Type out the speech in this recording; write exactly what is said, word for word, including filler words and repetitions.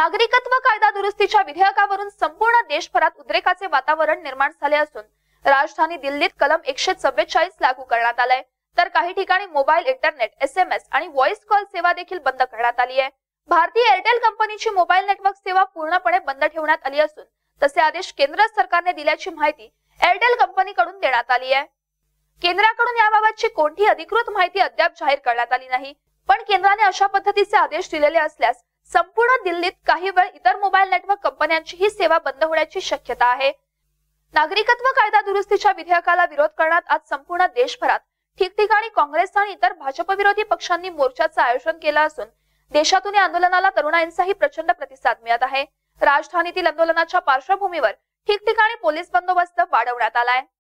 नागरिकत्व कायदा दुरुस्तीच्या विधेयकावरून संपूर्ण देशभरात उद्रेकाचे वातावरण निर्माण झाले असून राजधानी दिल्लीत कलम एकशे चव्वेचाळीस लागू करण्यात आलाय, तर काही ठिकाणी मोबाईल, इंटरनेट, एसएमएस आणि व्हॉइस कॉल सेवा देखील बंद करण्यात आली आहे. भारतीय एअरटेल कंपनीची मोबाईल नेटवर्क सेवा पूर्णपणे बंद ठेवण्यात आली असून तसे आदेश केंद्र सरकारने दिल्याची माहिती एअरटेल कंपनीकडून देण्यात आली आहे. केंद्राकडून याबाबतची कोणतीही अधिकृत माहिती अद्याप जाहीर करण्यात आली नाही, पण केंद्राने अशा पद्धतीचे आदेश दिलेले असल्यास संपूर्ण दिल्लीत काही वेळ इतर मोबाईल नेटवर्क कंपन्यांची ही सेवा बंद होण्याची शक्यता आहे. नागरिकत्व कायदा दुरुस्तीच्या विधेयकाला विरोध करण्यात आज संपूर्ण देशभरात ठिकठिकाणी काँग्रेस आणि इतर भाजप विरोधी पक्षांनी मोर्चाचं आयोजन केलं असून देशातून या आंदोलनाला तरुणांचाही प्रचंड प्रतिसाद मिळत आहे. राजधानीतील आंदोलनाच्या पार्श्वभूमीवर ठिकठिकाणी पोलीस बंदोबस्त वाढवण्यात आलाय.